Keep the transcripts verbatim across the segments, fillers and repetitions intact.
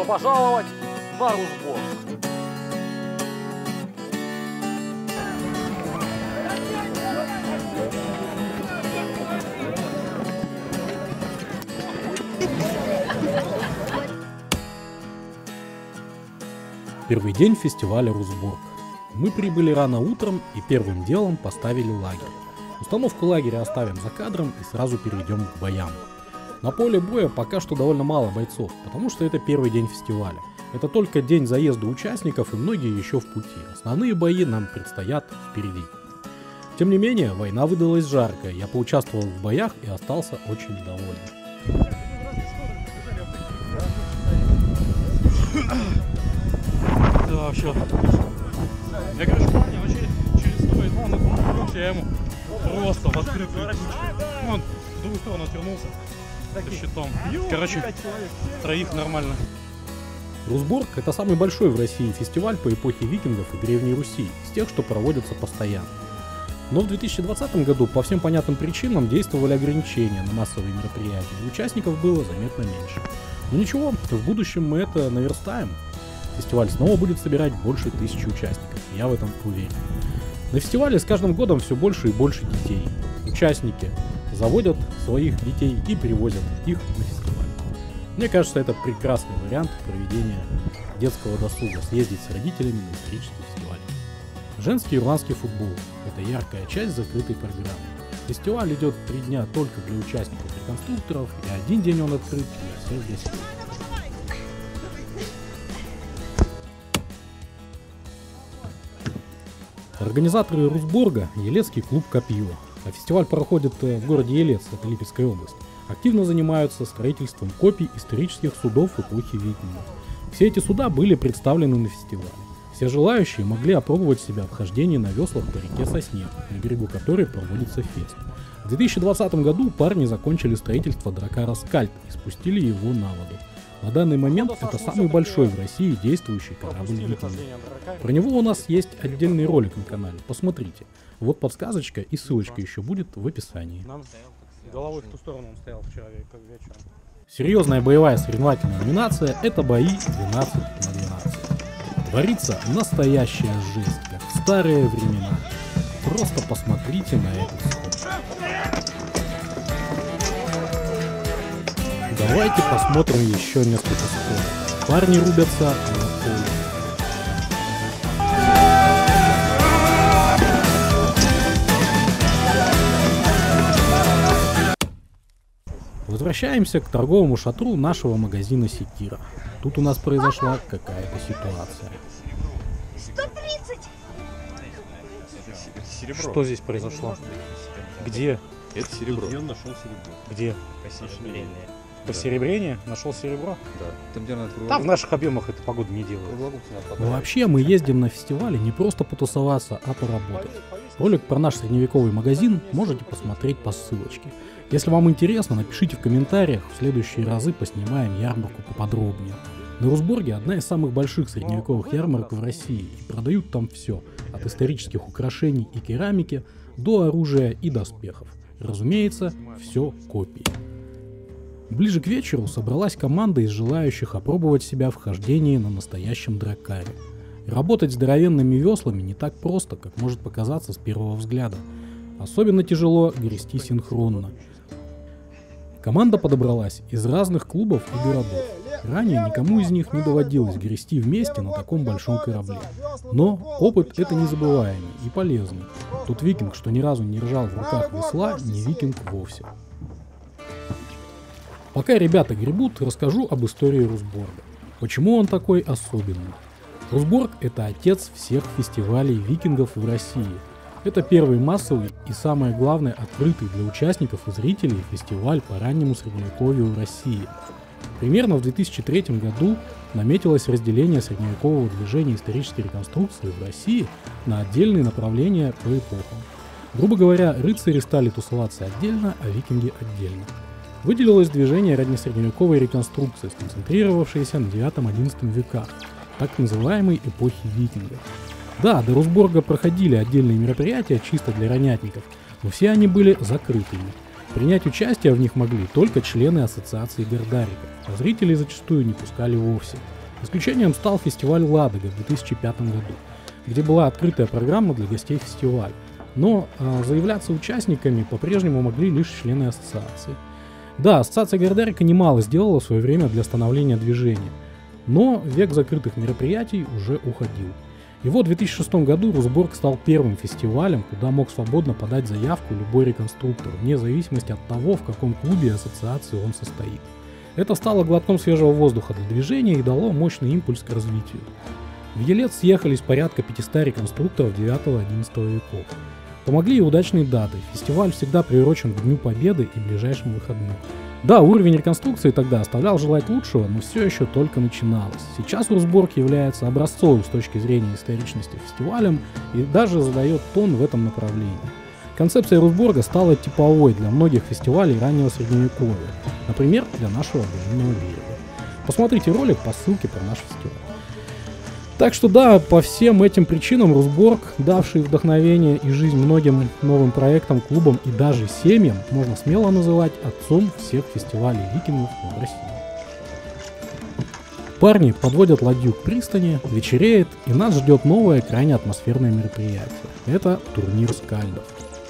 пожаловать на Русборг! Первый день фестиваля Русборг. Мы прибыли рано утром и первым делом поставили лагерь. Установку лагеря оставим за кадром и сразу перейдем к боям. На поле боя пока что довольно мало бойцов, потому что это первый день фестиваля. Это только день заезда участников и многие еще в пути. Основные бои нам предстоят впереди. Тем не менее, война выдалась жаркая, я поучаствовал в боях и остался очень доволен. Да, все. Я, короче, парня вообще через сто, но он отвернулся, я ему просто в открытую кучу. Он в другую сторону отвернулся со щитом. Короче, троих нормально. Русборг — это самый большой в России фестиваль по эпохе викингов и Древней Руси, из тех, что проводятся постоянно. Но в две тысячи двадцатом году по всем понятным причинам действовали ограничения на массовые мероприятия, и участников было заметно меньше. Но ничего, в будущем мы это наверстаем. Фестиваль снова будет собирать больше тысячи участников, я в этом уверен. На фестивале с каждым годом все больше и больше детей. Участники заводят своих детей и привозят их на фестиваль. Мне кажется, это прекрасный вариант проведения детского досуга, съездить с родителями на исторический фестиваль. Женский ирландский футбол – это яркая часть закрытой программы. Фестиваль идет три дня только для участников и конструкторов, и один день он открыт для всех гостей. Организаторы Русборга – Елецкий клуб «Копье», а фестиваль проходит в городе Елец, это Липецкая область. Активно занимаются строительством копий исторических судов эпохи викингов. Все эти суда были представлены на фестивале. Все желающие могли опробовать себя в хождении на веслах по реке Сосне, на берегу которой проводится фест. В две тысячи двадцатом году парни закончили строительство дракара «Скальд» и спустили его на воду. На данный момент это самый большой в России действующий корабль викингов. Про него у нас есть отдельный ролик на канале, посмотрите. Вот подсказочка и ссылочка еще будет в описании. Головой в ту сторону он стоял вчера, как вечером. Серьезная боевая соревновательная номинация — это бои двенадцать на двенадцать. Творится настоящая жесть, как в старые времена. Просто посмотрите на этот сход. Давайте посмотрим еще несколько сходов. Парни рубятся на поле. Возвращаемся к торговому шатру нашего магазина Секира. Тут у нас произошла какая-то ситуация. сто тридцать! Серебро. Что здесь произошло? Где? Это серебро. Где он нашел серебро? Где? Посеребрение. Посеребрение? Нашел серебро? Да. Там, где надо Там в наших объемах это погода не делает. Но вообще мы ездим на фестивале не просто потусоваться, а поработать. Ролик про наш средневековый магазин можете посмотреть по ссылочке. Если вам интересно, напишите в комментариях, в следующие разы поснимаем ярмарку поподробнее. На Русборге одна из самых больших средневековых ярмарок в России, и продают там все, от исторических украшений и керамики до оружия и доспехов. Разумеется, все копии. Ближе к вечеру собралась команда из желающих опробовать себя в хождении на настоящем дракаре. Работать здоровенными веслами не так просто, как может показаться с первого взгляда. Особенно тяжело грести синхронно. Команда подобралась из разных клубов и городов. Ранее никому из них не доводилось грести вместе на таком большом корабле. Но опыт это незабываемый и полезный. Тут викинг, что ни разу не держал в руках весла, не викинг вовсе. Пока ребята гребут, расскажу об истории Русборга. Почему он такой особенный? Русборг — это отец всех фестивалей викингов в России. Это первый массовый и, самое главное, открытый для участников и зрителей фестиваль по раннему средневековью в России. Примерно в две тысячи третьем году наметилось разделение средневекового движения исторической реконструкции в России на отдельные направления по эпохам. Грубо говоря, рыцари стали тусоваться отдельно, а викинги отдельно. Выделилось движение раннесредневековой реконструкции, сконцентрировавшееся на девятом-одиннадцатом веках, так называемой эпохи викингов. Да, до Русборга проходили отдельные мероприятия чисто для ранятников, но все они были закрытыми. Принять участие в них могли только члены ассоциации гордариков, а зрителей зачастую не пускали вовсе. Исключением стал фестиваль «Ладога» в две тысячи пятом году, где была открытая программа для гостей фестиваля. Но э, заявляться участниками по-прежнему могли лишь члены ассоциации. Да, ассоциация Гайдарика немало сделала в свое время для становления движения, но век закрытых мероприятий уже уходил. И вот в две тысячи шестом году Русборг стал первым фестивалем, куда мог свободно подать заявку любой реконструктор, вне зависимости от того, в каком клубе ассоциации он состоит. Это стало глотком свежего воздуха для движения и дало мощный импульс к развитию. В Елец съехались порядка пятисот реконструкторов девятого-одиннадцатого веков. Помогли и удачные даты. Фестиваль всегда приурочен к Дню Победы и ближайшим выходным. Да, уровень реконструкции тогда оставлял желать лучшего, но все еще только начиналось. Сейчас Русборг является образцовым с точки зрения историчности фестивалем и даже задает тон в этом направлении. Концепция Русборга стала типовой для многих фестивалей раннего средневековья, например, для нашего Былинного берега. Посмотрите ролик по ссылке про наш фестиваль. Так что да, по всем этим причинам Русборг, давший вдохновение и жизнь многим новым проектам, клубам и даже семьям, можно смело называть отцом всех фестивалей викингов в России. Парни подводят ладью к пристани, вечереет, и нас ждет новое крайне атмосферное мероприятие. Это турнир скальдов.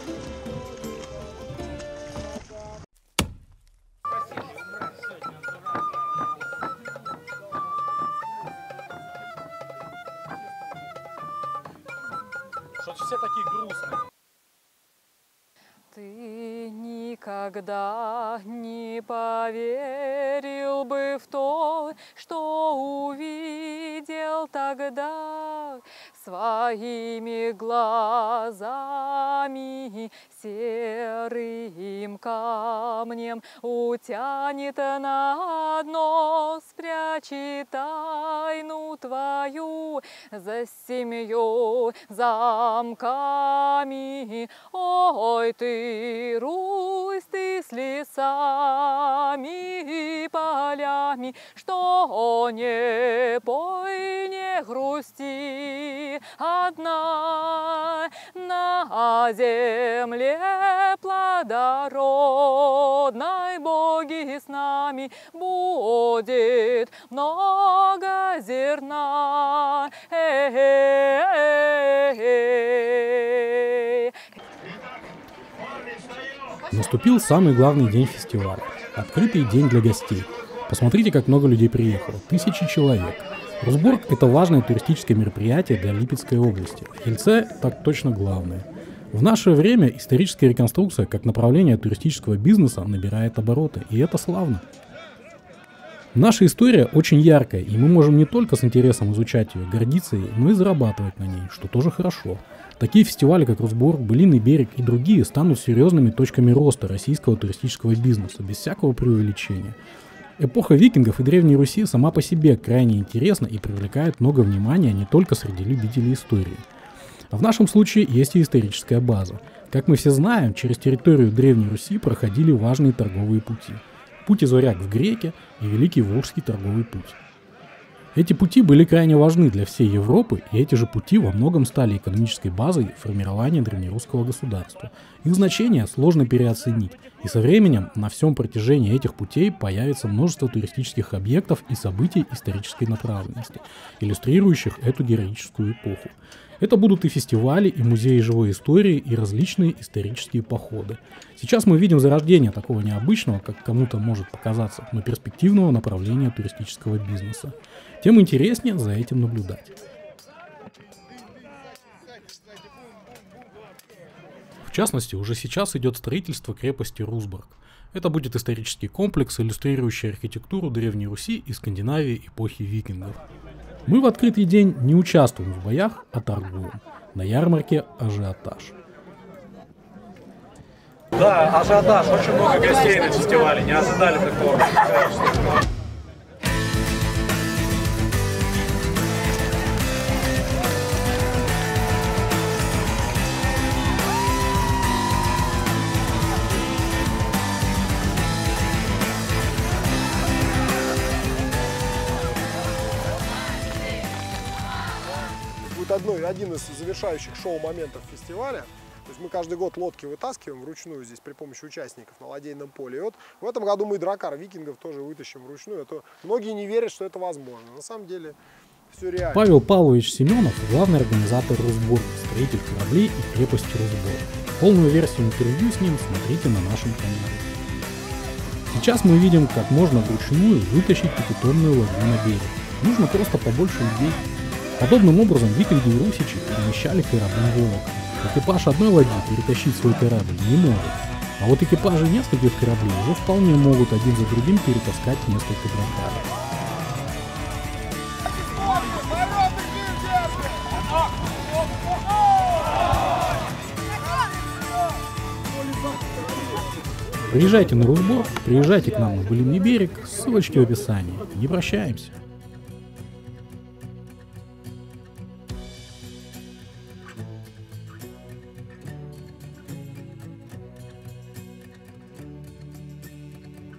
Что-то все такие грустные. Ты никогда не поверил бы в то, что увидел тогда своими глазами. Серым камнем утянет на дно, спрячет тайну твою за семью замками. Ой, ты, Русь, ты с лесами и полями, что не пой, не грусти одна на земле плодородной. Боги с нами, будет много зерна. Э-э-э-э. Наступил самый главный день фестиваля – открытый день для гостей. Посмотрите, как много людей приехало – тысячи человек. Русборг – это важное туристическое мероприятие для Липецкой области. Ельце – так точно главное. В наше время историческая реконструкция как направление туристического бизнеса набирает обороты, и это славно. Наша история очень яркая, и мы можем не только с интересом изучать ее, гордиться ей, но и зарабатывать на ней, что тоже хорошо. Такие фестивали, как Русборг, Былиный берег и другие, станут серьезными точками роста российского туристического бизнеса, без всякого преувеличения. Эпоха викингов и Древней Руси сама по себе крайне интересна и привлекает много внимания не только среди любителей истории. А в нашем случае есть и историческая база. Как мы все знаем, через территорию Древней Руси проходили важные торговые пути. Путь из Варяг в Греки и Великий Волжский торговый путь. Эти пути были крайне важны для всей Европы, и эти же пути во многом стали экономической базой формирования древнерусского государства. Их значение сложно переоценить, и со временем на всем протяжении этих путей появится множество туристических объектов и событий исторической направленности, иллюстрирующих эту героическую эпоху. Это будут и фестивали, и музеи живой истории, и различные исторические походы. Сейчас мы видим зарождение такого необычного, как кому-то может показаться, но перспективного направления туристического бизнеса. Тем интереснее за этим наблюдать. В частности, уже сейчас идет строительство крепости Русборг. Это будет исторический комплекс, иллюстрирующий архитектуру Древней Руси и Скандинавии эпохи викингов. Мы в открытый день не участвуем в боях, а торгуем. На ярмарке ажиотаж. Да, ажиотаж. Очень много гостей на фестивале. Не ожидали такого. Будет одной, один из завершающих шоу-моментов фестиваля. То есть мы каждый год лодки вытаскиваем вручную здесь при помощи участников на ладейном поле. И вот в этом году мы дракар викингов тоже вытащим вручную. Это многие не верят, что это возможно. На самом деле все реально. Павел Павлович Семенов – главный организатор Русбор, строитель кораблей и крепости Русбор. Полную версию интервью с ним смотрите на нашем канале. Сейчас мы видим, как можно вручную вытащить пятитонную ладью на берег. Нужно просто побольше людей. Подобным образом викинги и русичи перемещали корабли волоком. Экипаж одной ладьи перетащить свой корабль не может. А вот экипажи нескольких кораблей уже вполне могут один за другим перетаскать несколько дракаров. Приезжайте на Русбор, приезжайте к нам на Былинный берег, ссылочки в описании. Не прощаемся.